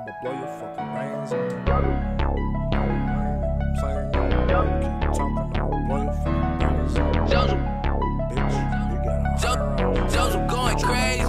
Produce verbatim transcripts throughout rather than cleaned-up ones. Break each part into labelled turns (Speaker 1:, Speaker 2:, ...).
Speaker 1: I'ma blow your fucking brains out. Playing your keep talking, I'ma blow your fucking brains out. Bitch, you got a
Speaker 2: Joseph going crazy.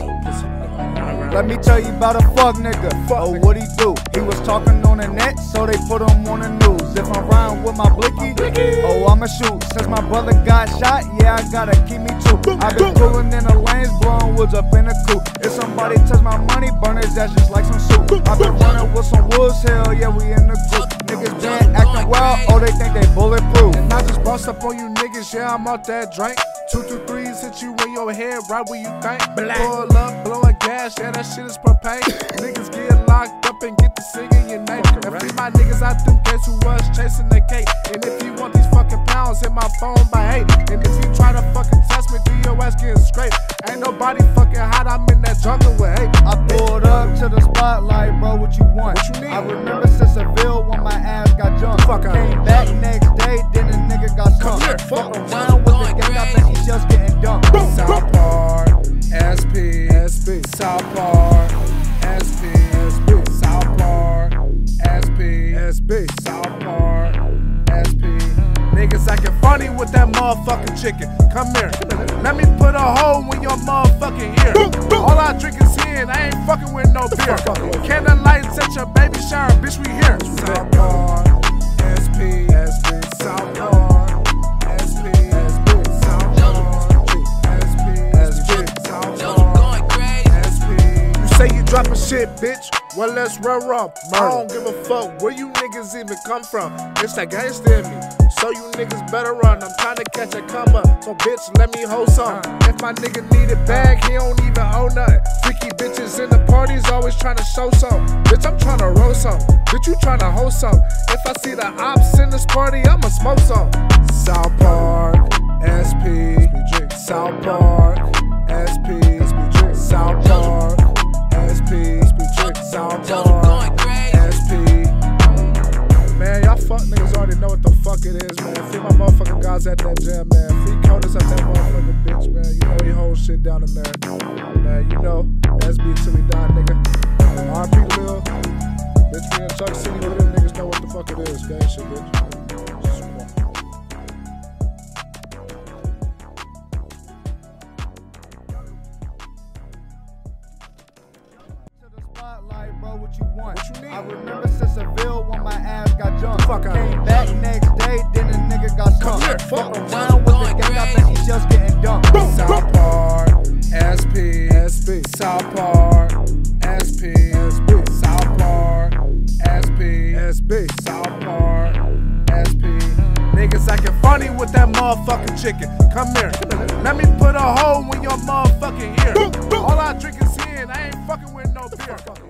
Speaker 3: Let me tell you about a fuck nigga. Fuck oh, what he do? He was talking on the net, so they put him on the news. If I'm riding with my blicky, oh, I'ma shoot. Since my brother got shot, yeah, I gotta keep me too. I been pulling in the lanes, blowing woods up in the coupe. If somebody touch my money, burn his ass just like some soup. I been running with some woods, hell yeah, we in the group. Niggas been acting wild, oh, they think they bulletproof.
Speaker 1: And I just bust up on you niggas, yeah, I'm out that drink. Two, two, threes hit you in your head, right where you think. Pull up, blowing gas, yeah, that shit is propane. Niggas get locked up and get to singing your name. And free my niggas out them gates who was chasing the cake. And if you want these fucking pounds, hit my phone by eight. And if you try to fucking test me, do your ass getting scraped. Ain't nobody fucking hot, I'm in that jungle with hate.
Speaker 3: I pulled up to the spotlight, bro, what you want?
Speaker 1: What you need?
Speaker 3: I remember Seville when my ass got jumped.
Speaker 1: Fuck out.
Speaker 3: Came back next day, then the nigga got
Speaker 1: Come
Speaker 3: skunked.
Speaker 1: here,
Speaker 3: Fuck
Speaker 1: fuck.
Speaker 3: around with the gang, I think he's just getting dumped.
Speaker 1: South Park, S P, S P, South Park, S P, S P, South Park, S P, S P, South Park, S P. Niggas acting funny with that motherfucking chicken. Come here, let me put a hole in your motherfucking ear. All I drink is here, I ain't fucking with no beer. Candle lights at your baby shower, bitch, we here. South Park, S P, S P, South Park, S P, S P, South Park, S P, S P, South Park, S P. You say you dropping shit, bitch? Well, let's run up. I don't give a fuck where you niggas even come from. It's that gangsta in me, so you niggas better run. I'm trying to catch a come up, so bitch, let me hold some. If my nigga need a bag, he don't even own nothing. Freaky bitches in the parties always trying to show some. Bitch, I'm trying to roll some. Bitch, you trying to hold some. If I see the ops in this party, I'ma smoke some. South Park, S P, South Park, S P, South Park, S P, South Park, S P. Man, y'all fuck niggas already know what the fuck it is, man. Free my motherfucking guys at that jam, man. Free Codus at that motherfucking bitch, man. You know he holds shit down in there. Man, you know, S B till we die, nigga. R P Lil. Bitch, me and Chuck City, where them niggas know what the fuck it is, gang shit, bitch.
Speaker 3: Bro, what you want?
Speaker 1: What you need?
Speaker 3: I remember Seville when my ass got jumped.
Speaker 1: Fuck out.
Speaker 3: Came back next day, then the nigga got
Speaker 1: Come
Speaker 3: skunked.
Speaker 1: here,
Speaker 3: Fuck
Speaker 1: fuck.
Speaker 3: around with the gang, I think he's just getting dumped.
Speaker 1: South Park, S P, S P, South Park, S P, S P, South Park, S P, S P, South Park, S P. Niggas acting funny with that motherfucking chicken. Come here, let me put a hole in your motherfucking ear. All I drink is here, I ain't fucking with no beer.